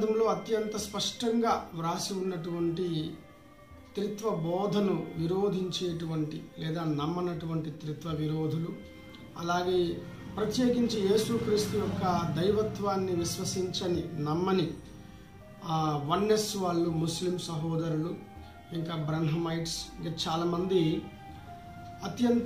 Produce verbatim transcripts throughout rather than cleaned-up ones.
గ్రంథంలో అత్యంత స్పష్టంగా వ్రాసి ఉన్నటువంటి త్రిత్వ బోధను విరోధించేటువంటి లేదా నమ్మనటువంటి త్రిత్వ విరోధులు, అలాగే ప్రత్యేకించి యేసుక్రీస్తు యొక్క దైవత్వాన్ని విశ్వసించని నమ్మని వన్నెస్ వాళ్ళు, ముస్లిం సహోదరులు, ఇంకా బ్రహ్మమైట్స్, ఇంకా చాలామంది అత్యంత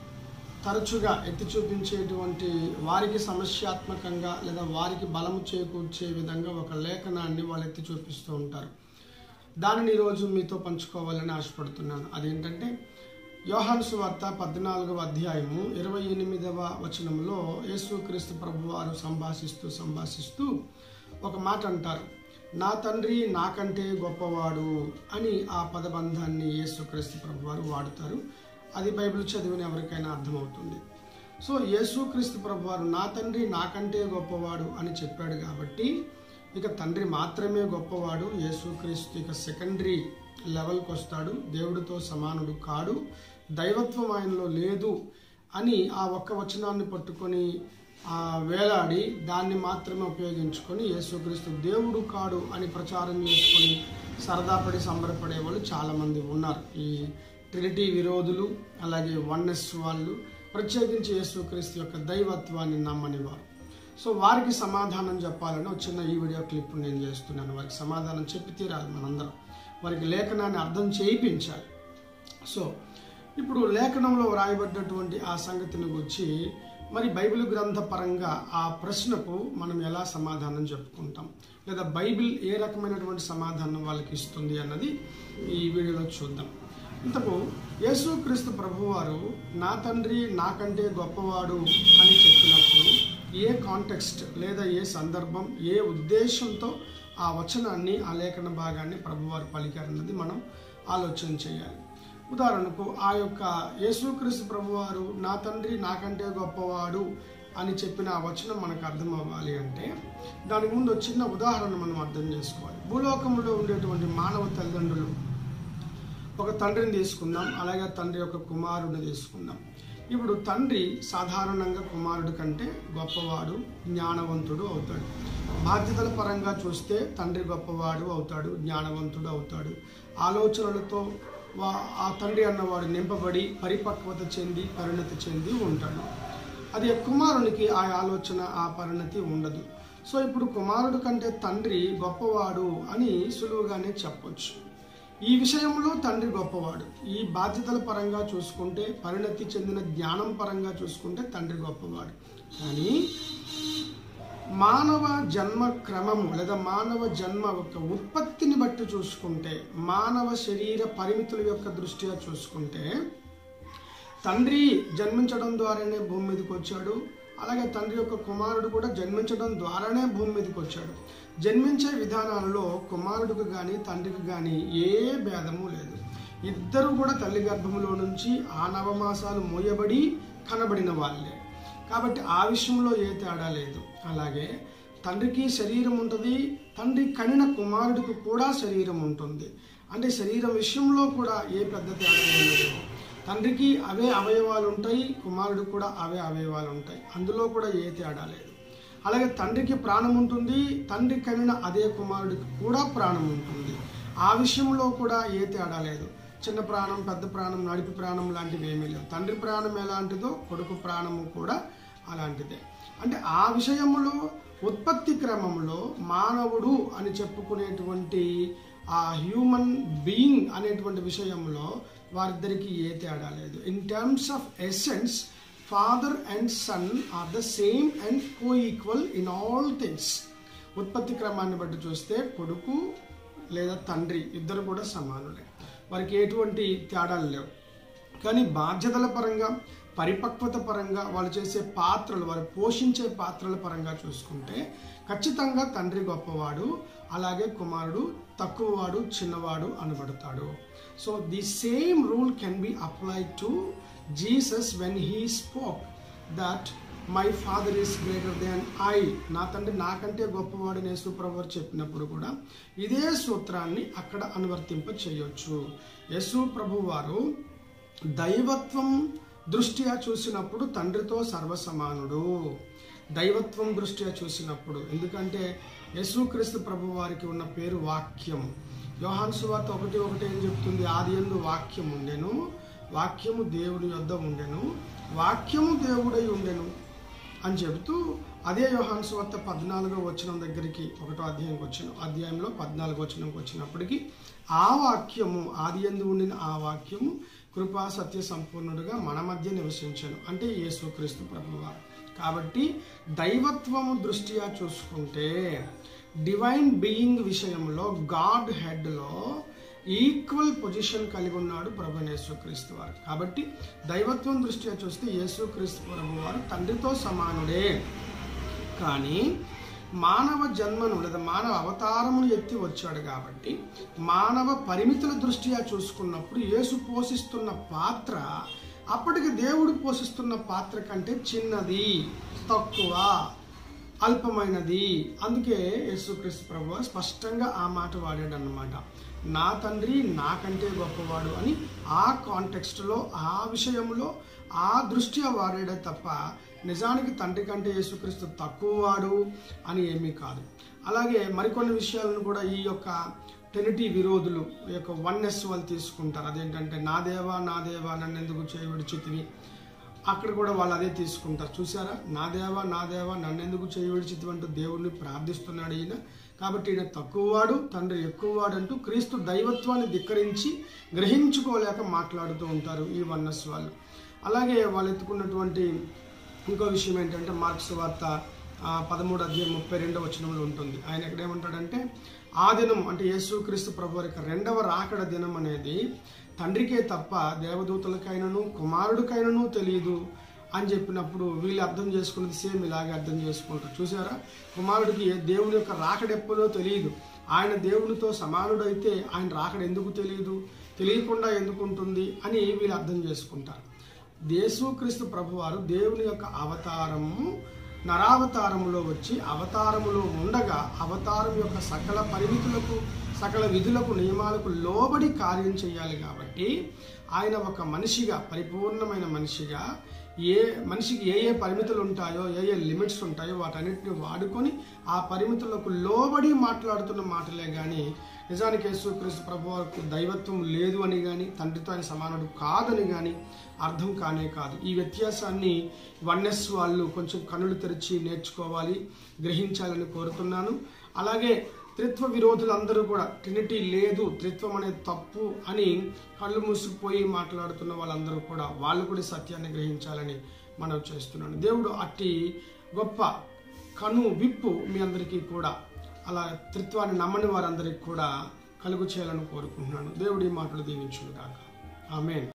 తరచుగా ఎత్తి చూపించేటువంటి వారికి సమస్యాత్మకంగా లేదా వారికి బలము చేకూర్చే విధంగా ఒక లేఖనాన్ని వాళ్ళు ఎత్తి చూపిస్తూ ఉంటారు. దానిని ఈరోజు మీతో పంచుకోవాలని ఆశపడుతున్నాను. అదేంటంటే యోహాను సువార్త పద్నాలుగవ అధ్యాయము ఇరవై ఎనిమిదవ వచనంలో యేసుక్రీస్తు ప్రభువారు సంభాషిస్తూ సంభాషిస్తూ ఒక మాట అంటారు, నా తండ్రి నాకంటే గొప్పవాడు అని. ఆ పదబంధాన్ని యేసుక్రీస్తు ప్రభువారు వాడుతారు. అది బైబిల్ చదివిన ఎవరికైనా అర్థమవుతుంది. సో యేసుక్రీస్తు ప్రభువారు నా తండ్రి నాకంటే గొప్పవాడు అని చెప్పాడు కాబట్టి ఇక తండ్రి మాత్రమే గొప్పవాడు. యేసుక్రీస్తు ఇక సెకండరీ లెవెల్కి వస్తాడు, దేవుడితో సమానుడు కాడు, దైవత్వం ఆయనలో లేదు అని ఆ ఒక్క వచనాన్ని పట్టుకొని వేలాడి దాన్ని మాత్రమే ఉపయోగించుకొని యేసుక్రీస్తు దేవుడు కాడు అని ప్రచారం చేసుకొని సరదాపడి సంబరపడే వాళ్ళు చాలామంది ఉన్నారు. ఈ ట్రినిటీ విరోధులు, అలాగే వన్నెస్ వాళ్ళు, ప్రత్యేకించి యేసుక్రీస్తు యొక్క దైవత్వాన్ని నమ్మనివారు. సో వారికి సమాధానం చెప్పాలని ఒక చిన్న ఈ వీడియో క్లిప్ నేను చేస్తున్నాను. వారికి సమాధానం చెప్పి తీరాలి మనందరం, వారికి లేఖనాన్ని అర్థం చేయించాలి. సో ఇప్పుడు లేఖనంలో వ్రాయబడ్డటువంటి ఆ సంగతిని గురించి మరి బైబిల్ గ్రంథ పరంగా ఆ ప్రశ్నకు మనం ఎలా సమాధానం చెప్పుకుంటాం, లేదా బైబిల్ ఏ రకమైనటువంటి సమాధానం వాళ్ళకి ఇస్తుంది అన్నది ఈ వీడియోలో చూద్దాం. ఇంతకు యేసుక్రీస్తు ప్రభువారు నా తండ్రి నాకంటే గొప్పవాడు అని చెప్పినప్పుడు ఏ కాంటెక్స్ట్ లేదా ఏ సందర్భం, ఏ ఉద్దేశంతో ఆ వచనాన్ని, ఆ లేఖన భాగాన్ని ప్రభువారు పలికారన్నది మనం ఆలోచన చేయాలి. ఉదాహరణకు ఆ యొక్క యేసుక్రీస్తు ప్రభువారు నా తండ్రి నాకంటే గొప్పవాడు అని చెప్పిన ఆ వచనం మనకు అర్థం అవ్వాలి అంటే దానికి ముందు చిన్న ఉదాహరణ మనం అర్థం చేసుకోవాలి. భూలోకంలో ఉండేటువంటి మానవ తల్లిదండ్రులు, ఒక తండ్రిని తీసుకుందాం, అలాగే తండ్రి యొక్క కుమారుడిని తీసుకుందాం. ఇప్పుడు తండ్రి సాధారణంగా కుమారుడి కంటే గొప్పవాడు, జ్ఞానవంతుడు అవుతాడు. బాధ్యతల పరంగా చూస్తే తండ్రి గొప్పవాడు అవుతాడు, జ్ఞానవంతుడు అవుతాడు. ఆలోచనలతో ఆ తండ్రి అన్నవాడు నింపబడి పరిపక్వత చెంది పరిణతి చెంది ఉంటాడు. అది కుమారునికి ఆ ఆలోచన, ఆ పరిణతి ఉండదు. సో ఇప్పుడు కుమారుడు కంటే తండ్రి గొప్పవాడు అని సులువుగానే చెప్పొచ్చు. ఈ విషయంలో తండ్రి గొప్పవాడు. ఈ బాధ్యతల పరంగా చూసుకుంటే, పరిణతి చెందిన జ్ఞానం పరంగా చూసుకుంటే తండ్రి గొప్పవాడు. కానీ మానవ జన్మ క్రమము లేదా మానవ జన్మ యొక్క ఉత్పత్తిని బట్టి చూసుకుంటే, మానవ శరీర పరిమితుల యొక్క దృష్ట్యా చూసుకుంటే తండ్రి జన్మించడం ద్వారానే భూమి మీదకి వచ్చాడు, అలాగే తండ్రి యొక్క కుమారుడు కూడా జన్మించడం ద్వారానే భూమి మీదకి వచ్చాడు. జన్మించే విధానాలలో కుమారుడికి కానీ తండ్రికి కానీ ఏ భేదము లేదు. ఇద్దరు కూడా తల్లి గర్భంలో నుంచి ఆ నవమాసాలు మోయబడి కనబడిన వాళ్ళే కాబట్టి ఆ విషయంలో ఏ తేడా లేదు. అలాగే తండ్రికి శరీరం ఉంటుంది, తండ్రి కనిన కుమారుడికి కూడా శరీరం ఉంటుంది. అంటే శరీరం విషయంలో కూడా ఏ పెద్ద తేడా లేదు. తండ్రికి అవే అవయవాలు ఉంటాయి, కుమారుడికి కూడా అవే అవయవాలు ఉంటాయి, అందులో కూడా ఏ తేడా లేదు. అలాగే తండ్రికి ప్రాణం ఉంటుంది, తండ్రి కనిన అదే కుమారుడికి కూడా ప్రాణం ఉంటుంది. ఆ విషయంలో కూడా ఏ తేడా లేదు. చిన్న ప్రాణం, పెద్ద ప్రాణం, నడిపి ప్రాణం లాంటివి ఏమీ లేవు. తండ్రి ప్రాణం ఎలాంటిదో కొడుకు ప్రాణము కూడా అలాంటిదే. అంటే ఆ విషయంలో ఉత్పత్తి క్రమంలో మానవుడు అని చెప్పుకునేటువంటి ఆ హ్యూమన్ బీయింగ్ అనేటువంటి విషయంలో వారిద్దరికి ఏ తేడా లేదు. In terms of essence father and son are the same and co equal in all things. ఉత్పత్తి క్రమాన్ని బట్టి చూస్తే కొడుకు లేదా తండ్రి ఇద్దరు కూడా సమానులే, వారికి ఎటువంటి తేడాలు లేవు. కానీ బాధ్యతల పరంగా, పరిపక్వత పరంగా, వాళ్ళు చేసే పాత్రలు, వారు పోషించే పాత్రల పరంగా చూసుకుంటే ఖచ్చితంగా తండ్రి గొప్పవాడు, అలాగే కుమారుడు తక్కువవాడు, చిన్నవాడు అనబడతాడు. So the same rule can be applied to Jesus when he spoke that my father is greater than I. నా తండ్రి నాకంటే గొప్పవాడు యేసు ప్రభువు చెప్పినప్పుడు కూడా ఇదే సూత్రాన్ని అక్కడ అనువర్తింప చేయొచ్చు. యేసు ప్రభువు వారు దైవత్వం దృష్ట్యా చూసినప్పుడు తండ్రితో సర్వసమానుడు. దైవత్వం దృష్ట్యా చూసినప్పుడు, ఎందుకంటే యేసుక్రీస్తు ప్రభు వారికి ఉన్న పేరు వాక్యము. యోహాను సువార్త ఒకటి ఒకటి ఏం చెప్తుంది? ఆది యందు వాక్యం ఉండెను, వాక్యము దేవుని యొద్ద ఉండెను, వాక్యము దేవుడై ఉండెను అని చెబుతూ అదే యోహాను సువార్త పద్నాలుగో వచనం దగ్గరికి ఒకటో అధ్యాయంకి వచ్చిన అధ్యాయంలో పద్నాలుగో వచనంకి వచ్చినప్పటికీ ఆ వాక్యము ఆది యందు ఉండిన ఆ వాక్యము కృపా సత్య సంపూర్ణుడుగా మన మధ్య నివసించాను, అంటే యేసుక్రీస్తు ప్రభువారు. కాబట్టి దైవత్వము దృష్ట్యా చూసుకుంటే డివైన్ బీయింగ్ విషయంలో గాడ్ హెడ్లో ఈక్వల్ పొజిషన్ కలిగి ఉన్నాడు ప్రభు యేసుక్రీస్తు వారు. కాబట్టి దైవత్వం దృష్ట్యా చూస్తే యేసుక్రీస్తు ప్రభు వారు తండ్రితో సమానుడే. కానీ మానవ జన్మను లేదా మానవ అవతారమును ఎత్తి వచ్చాడు కాబట్టి మానవ పరిమితుల దృష్ట్యా చూసుకున్నప్పుడు యేసు పోషిస్తున్న పాత్ర అప్పటికి దేవుడు పోషిస్తున్న పాత్ర కంటే చిన్నది, తక్కువ, అల్పమైనది. అందుకే యేసుక్రీస్తు ప్రభువు స్పష్టంగా ఆ మాట వాడాడు అన్నమాట. నా తండ్రి నాకంటే గొప్పవాడు అని ఆ కాంటెక్స్ట్లో ఆ విషయంలో ఆ దృష్ట్యా వాడాడే తప్ప నిజానికి తండ్రి కంటే యేసుక్రీస్తు తక్కువవాడు అని ఏమీ కాదు. అలాగే మరికొన్ని విషయాలను కూడా ఈ యొక్క ట్రినిటీ విరోధులు ఈ యొక్క వన్నెస్ వాళ్ళు తీసుకుంటారు. అదేంటంటే నా దేవా నా దేవా నన్ను ఎందుకు చేయవిడిచితివి, అక్కడ కూడా వాళ్ళు అదే తీసుకుంటారు. చూసారా, నా దేవా నా దేవా నన్ను ఎందుకు చేయవిడిచితివి అంటూ దేవుడిని ప్రార్థిస్తున్నాడు ఈయన. కాబట్టి ఈయన తక్కువవాడు, తండ్రి ఎక్కువవాడు అంటూ క్రీస్తు దైవత్వాన్ని ధిక్కరించి గ్రహించుకోలేక మాట్లాడుతూ ఉంటారు ఈ వన్నెస్ వాళ్ళు. అలాగే వాళ్ళు ఎత్తుకున్నటువంటి ఇంకో విషయం ఏంటంటే మార్క్స్ వార్త పదమూడు అధ్యాయం ముప్పై రెండవ వచనంలో ఉంటుంది. ఆయన ఎక్కడ ఏమంటాడంటే ఆ దినం అంటే యేసుక్రీస్తు ప్రభు వారి రెండవ రాకడ దినం అనేది తండ్రికే తప్ప దేవదూతలకైనను కుమారుడికైనను తెలియదు అని చెప్పినప్పుడు వీళ్ళు అర్థం చేసుకున్నది సేమ్ ఇలాగే అర్థం చేసుకుంటారు. చూసారా, కుమారుడికి దేవుని యొక్క రాకడెప్పుడో తెలియదు, ఆయన దేవునితో సమానుడైతే ఆయన రాకడ ఎందుకు తెలియదు, తెలియకుండా ఎందుకు ఉంటుంది అని వీళ్ళు అర్థం చేసుకుంటారు. యేసుక్రీస్తు ప్రభువారు దేవుని యొక్క అవతారము నరావతారములో వచ్చి అవతారములో ఉండగా అవతారం యొక్క సకల పరిమితులకు సకల విధులకు నియమాలకు లోబడి కార్యం చేయాలి. కాబట్టి ఆయన ఒక మనిషిగా పరిపూర్ణమైన మనిషిగా ఏ మనిషికి ఏ ఏ పరిమితులు ఉంటాయో ఏ ఏ లిమిట్స్ ఉంటాయో వాటన్నిటిని వాడుకొని ఆ పరిమితులకు లోబడి మాట్లాడుతున్న మాటలే కానీ నిజానికి యేసుక్రీస్తు ప్రభువుకు దైవత్వం లేదు అని కానీ తండ్రితో ఆయన సమానుడు కాదని కానీ అర్థం కానే కాదు. ఈ వ్యత్యాసాన్ని వన్నెస్ వాళ్ళు కొంచెం కనులు తెరిచి నేర్చుకోవాలి, గ్రహించాలని కోరుతున్నాను. అలాగే త్రిత్వ విరోధులందరూ కూడా ట్రినిటీ లేదు, త్రిత్వం అనేది తప్పు అని కళ్ళు మూసుకుపోయి మాట్లాడుతున్న వాళ్ళందరూ కూడా వాళ్ళు కూడా సత్యాన్ని గ్రహించాలని మనం చేస్తున్నాను. దేవుడు అట్టి గొప్ప కను విప్పు మీ అందరికీ కూడా అలా త్రిత్వాన్ని నమ్మని వారందరికీ కూడా కలుగు చేయాలని కోరుకుంటున్నాను. దేవుడి మాటలు దీవించును గాక. ఆమేన్.